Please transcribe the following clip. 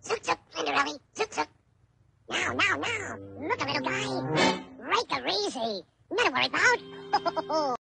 Zook, zook, Cinderella, zook, zook. Now, now, now, look a little guy. Right the easy. Nothing to worry about.